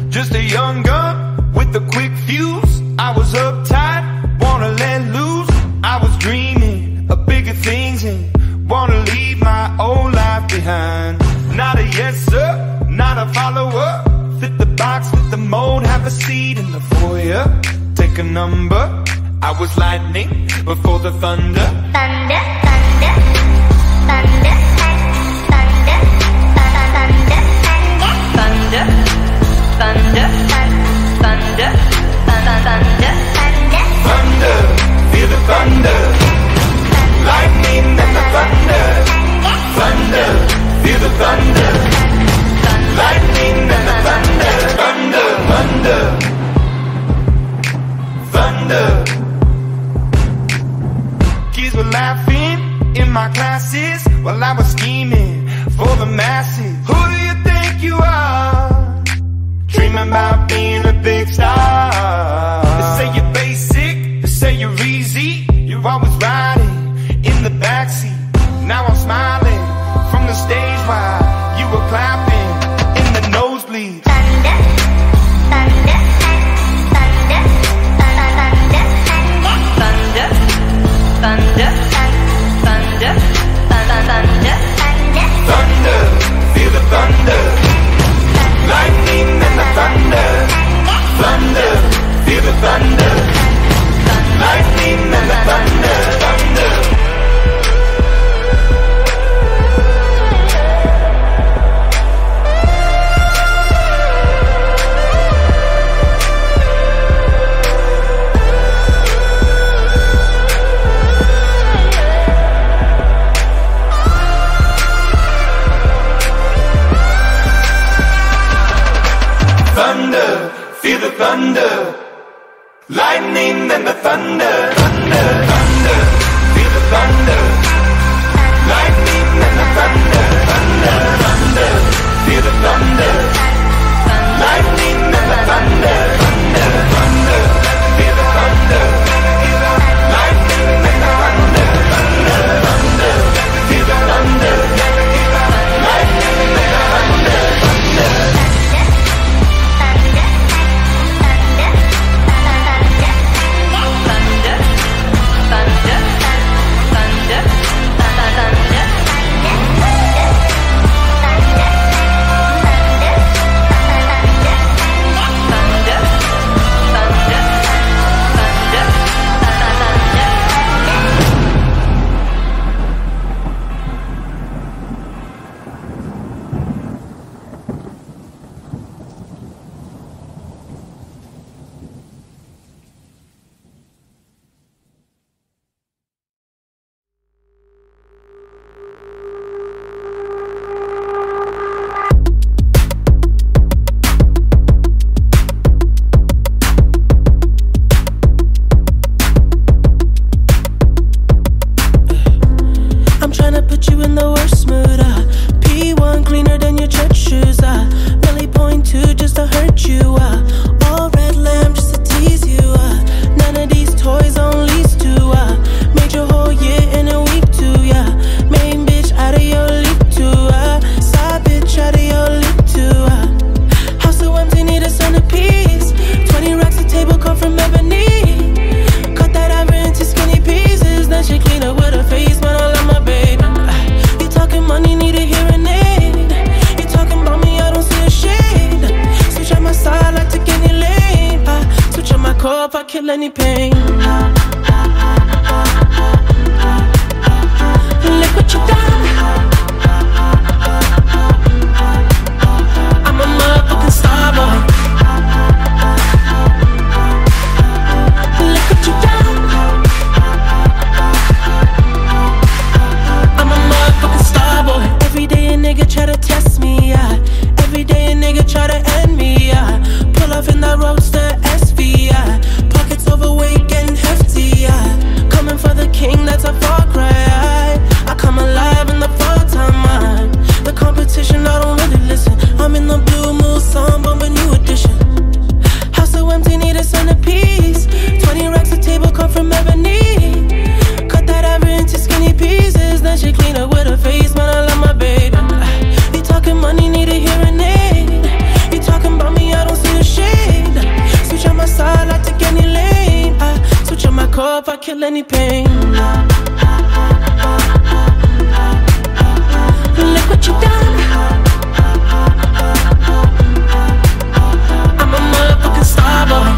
Just a young gun with a quick fuse. I was uptight, wanna let loose. I was dreaming of bigger things and wanna leave my old life behind. Not a yes sir, not a follower. Fit the box, fit the mold, have a seat in the foyer. Take a number. I was lightning before the thunder. Thunder, thunder, thunder, thunder, thunder, thunder, thunder, thunder, thunder, thunder, feel the thunder. Lightning and the thunder. Thunder, feel the thunder. Lightning and the thunder. Thunder, thunder, thunder. Kids were laughing in my classes while I was scheming for the masses. Who do you think you are? Dreaming about being a big star. They say you're basic, they say you're easy. You're always riding in the backseat. Now I'm smiling from the stage while you were clapping in the nosebleeds. thunder, thunder, thunder, thunder, thunder, thunder, thunder, thunder, Thunder, feel the thunder. Lightning and the thunder. Thunder, feel the thunder. Lightning and the thunder. Thunder. Thunder, feel the thunder. Lightning and the thunder. Thunder, thunder, feel the thunder. Lightning and the thunder. Thunder, thunder, feel the thunder. Lightning and the thunder. Thunder, thunder, feel the thunder. Lightning and the thunder. Thunder, thunder, feel the thunder. Lightning and the thunder. Thunder. Kill any pain. Look what you done. I'm a motherfucking star boy. Look what you done. I'm a motherfucking star boy. Every day a nigga try to test me, yeah. Every day a nigga try to end me, yeah. Pull off in that roadster SV, yeah. Pockets overweight, getting hefty, yeah. Coming for the king, that's a far cry. I come alive. core if I kill any pain. Look what you done. I'm a motherfucking star boy.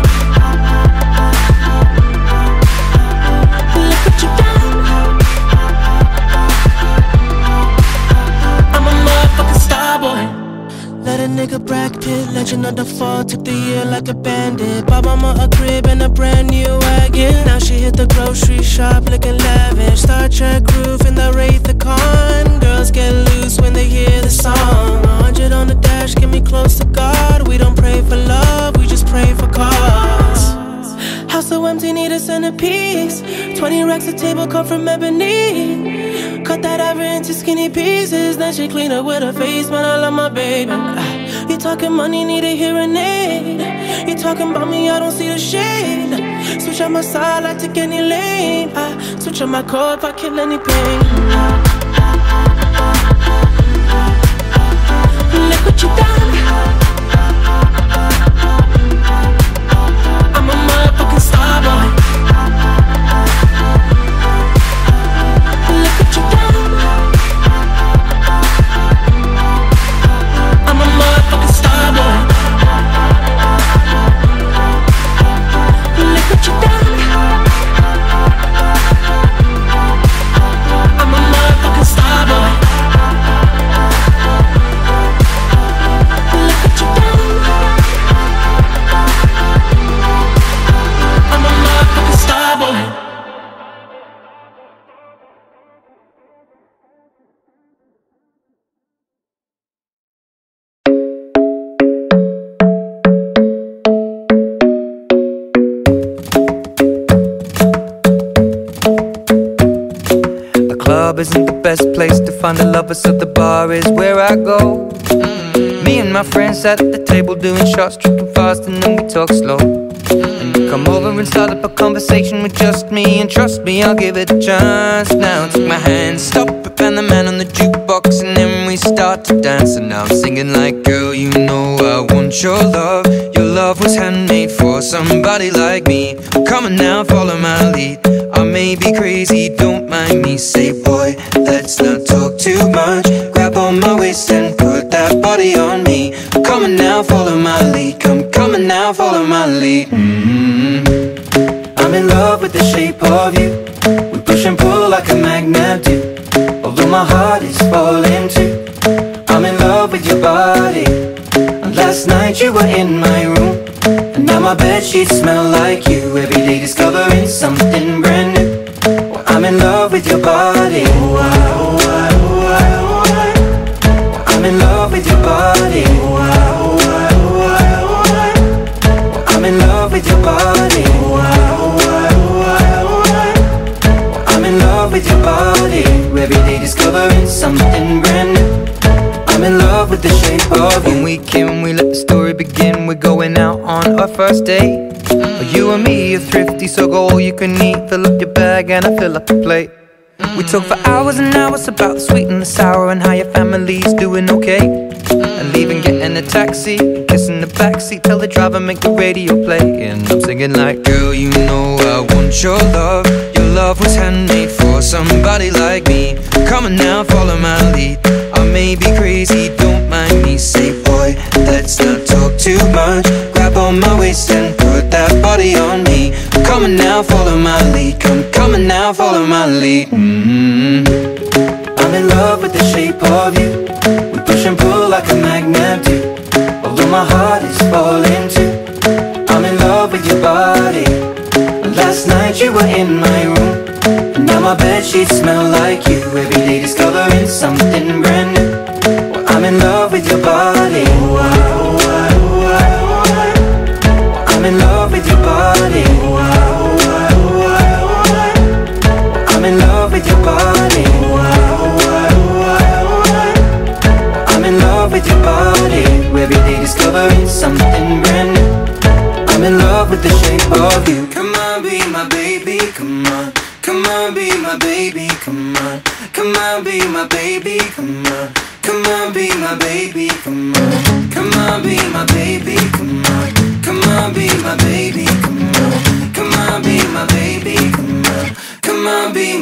Look what you done. I'm a motherfucking star boy. Let a nigga Brad Pitt, legend of the fall, took the year like a bandit. Bought mama a crib and a brand new wagon. Now she hit the grocery shop looking lavish. Star Trek roof in the Wraith the Con. Girls get loose when they hear the song. 100 on the dash, get me close to God. We don't pray for love, we just pray for cause. House so empty, need a centerpiece. 20 racks a table come from ebony. Cut that ever into skinny pieces. Then she clean up with her face, man, I love my baby. You talking money, need a hearing aid. You talking about me, I don't see the shade. Switch on my side, I take any lane. I switch on my core if I kill any pain. Look what you done. I'm a motherfucking star boy. Look what you done. I'm a motherfucking star boy. Look what you done. I'm a motherfucking star boy. Look what you done. I'm a motherfucking star boy. Isn't the best place to find a lover, so the bar is where I go. Me and my friends sat at the table doing shots, tripping fast, and then we talk slow. And you come over and start up a conversation with just me, and trust me, I'll give it a chance. Now take my hand, stop it, and the man on the jukebox, and then we start to dance. And now I'm singing like, girl, you know I want your love. Your love was handmade for somebody like me. Come on now, follow my lead. I may be crazy, don't mind me. Say, boy, let's not talk too much. Grab on my waist and put that body on me. Come on now, follow my lead. Come on now, follow my lead. I'm in love with the shape of you. We push and pull like a magnet do. Although my heart is falling too. I'm in love with your body. And last night you were in my room, and now my bedsheets smell like you. Every day discovering something brand new. Well, I'm in love with your body. I'm in love with your body. I'm in love with your body. I'm in love with your body. Every day discovering something brand new. I'm in love with the shape of you. When we came, we let the story begin. We're going out on our first date. You and me are thrifty, so go all you can eat. Fill up your bag and I fill up the plate. We talk for hours and hours about the sweet and the sour, and how your family's doing okay. And leaving, getting a taxi, kissing the backseat, tell the driver make the radio play. And I'm singing like, girl, you know I want your love. Your love was handmade for somebody like me. Come on now, follow my lead. I may be crazy, don't mind me. Say, boy, let's not talk too much. Grab on my waist and put that body on me. Come on now, follow my lead. Come on now, follow my lead. I'm in love with the shape of you. We push and pull like a magnet do. Although my heart is falling too. I'm in love with your body. Last night you were in my room, and now my bedsheets smell like you. Every day discovering something brand new. Well, I'm in love with your body. I'm in love with your body. I'm in love with your body. I'm in love with your body. Every day discovering something brand new. I'm in love with the shape of you. Come on, be my baby, come on. Come on, be my baby, come on. Come on, be my baby, come on. Come on, be my baby, come on. Come on, be my baby, come on. Come on, be my baby, come on. Come on, be my baby, come on.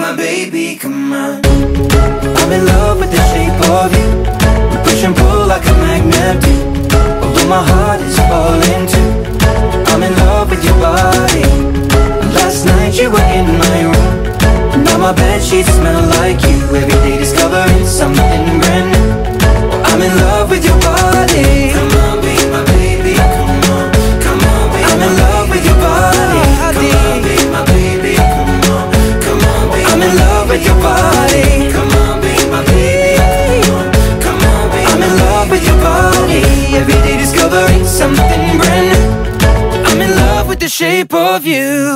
my baby, come on. I'm in love with the shape of you. We push and pull like a magnet do. Although my heart is falling too, I'm in love with your body. Last night you were in my room. Now my bedsheets smell like you. Every day discovering something brand new. I'm in love with your body. Come on, be my baby, come on. Come on, be I'm in love with your body. Come on, be my baby, come on. Come on, be I'm in love with your body. Come on, be my baby, come on. Come on, be I'm in love with your body. Every day discovering something brand new. I'm in love with the shape of you.